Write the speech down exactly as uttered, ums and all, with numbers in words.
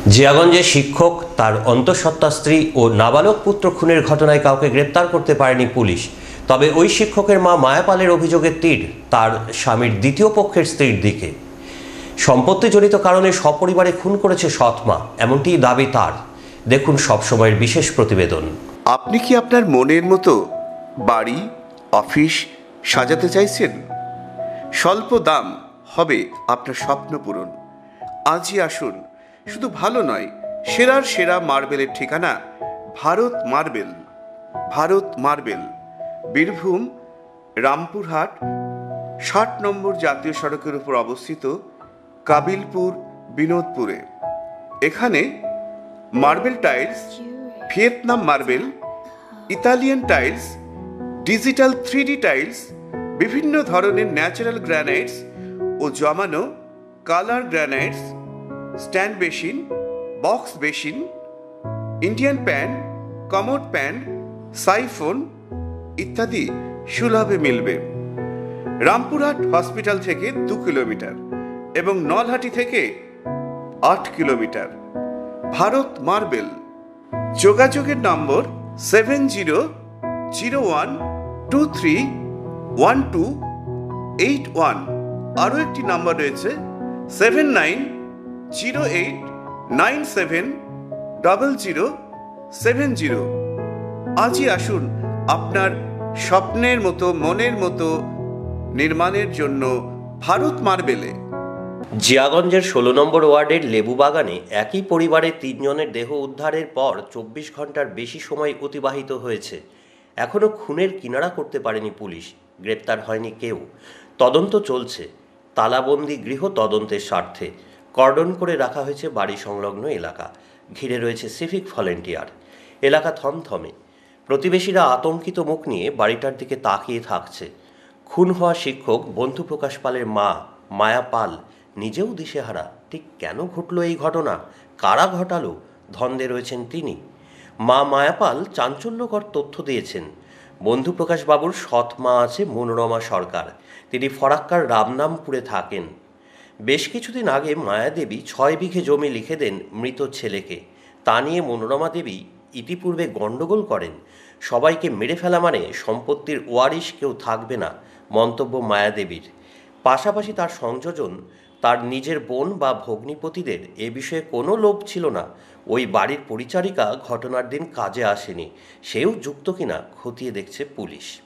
জিয়াগঞ্জে শিক্ষক, তার অন্তঃসত্ত্বা স্ত্রী ও নাবালক পুত্র খুনের ঘটনায় কাউকে গ্রেপ্তার করতে পারেনি পুলিশ। তবে ওই শিক্ষকের মা মায়াপালের অভিযোগের তীর তার স্বামীর দ্বিতীয় পক্ষের স্ত্রীর দিকে। সম্পত্তিজনিত কারণে সপরিবারে খুন করেছে সৎ মা, এমনটি দাবি তার। দেখুন সবসময়ের বিশেষ প্রতিবেদন। আপনি কি আপনার মনের মতো বাড়ি, অফিস সাজাতে চাইছেন? স্বল্প দাম হবে আপনার স্বপ্ন পূরণ। আজই আসুন, শুধু ভালো নয়, সেরার সেরা মার্বেলের ঠিকানা ভারত মার্বেল। ভারত মার্বেল, বীরভূম রামপুরহাট ষাট নম্বর জাতীয় সড়কের উপর অবস্থিত, কাবিলপুর বিনোদপুরে। এখানে marble tiles, Vietnam marble, Italian tiles, digital three D tiles, বিভিন্ন ধরনের ন্যাচারাল গ্রানাইটস ও জমানো colour granites, stand basin, box basin, Indian pan, commode pan, siphon ইত্যাদি সুলভে মিলবে। রামপুরহাট হসপিটাল থেকে দু কিলোমিটার এবং নলহাটি থেকে আট কিলোমিটার। ভারত মার্বেল। যোগাযোগের number seven zero zero one two three one two eight one. আরও একটি নাম্বার রয়েছে seven nine zero eight nine seven double zero seven zero. আজই আসুন আপনার স্বপ্নের মতো, মনের মতো নির্মাণের জন্য ভারত মার্বেলে। জিয়াগঞ্জের ষোলো নম্বর ওয়ার্ডের লেবু বাগানে একই পরিবারের তিনজনের দেহ উদ্ধারের পর চব্বিশ ঘন্টার বেশি সময় অতিবাহিত হয়েছে। এখনও খুনের কিনারা করতে পারেনি পুলিশ, গ্রেপ্তার হয়নি কেউ। তদন্ত চলছে। তালাবন্দি গৃহ তদন্তের স্বার্থে কর্ডন করে রাখা হয়েছে বাড়ি সংলগ্ন এলাকা। ঘিরে রয়েছে সিভিক ভলেন্টিয়ার। এলাকা থমথমে। প্রতিবেশীরা আতঙ্কিত মুখ নিয়ে বাড়িটার দিকে তাকিয়ে থাকছে। খুন হওয়া শিক্ষক বন্ধুপ্রকাশ পালের মা মায়া পাল নিজেও দিশেহারা। ঠিক কেন ঘটল এই ঘটনা, কারা ঘটালো, ধন্দে রয়েছেন তিনি। মা মায়াপাল চাঞ্চল্যকর তথ্য দিয়েছেন। বন্ধুপ্রকাশ বাবুর সৎ মা আছে মনোরমা সরকার। তিনি ফরাক্কার রামনামপুরে থাকেন। বেশ কিছুদিন আগে মায়াদেবী ছয় বিঘে জমি লিখে দেন মৃত ছেলেকে। তা নিয়ে মনোরমা দেবী ইতিপূর্বে গণ্ডগোল করেন। সবাইকে মেরে ফেলা মানে সম্পত্তির ওয়ারিশ কেউ থাকবে না, মন্তব্য মায়াদেবীর। পাশাপাশি তার সংযোজন, তার নিজের বোন বা ভগ্নিপতিদের এ বিষয়ে কোনো লোভ ছিল না। ওই বাড়ির পরিচারিকা ঘটনার দিন কাজে আসেনি, সেও যুক্ত কিনা খতিয়ে দেখছে পুলিশ।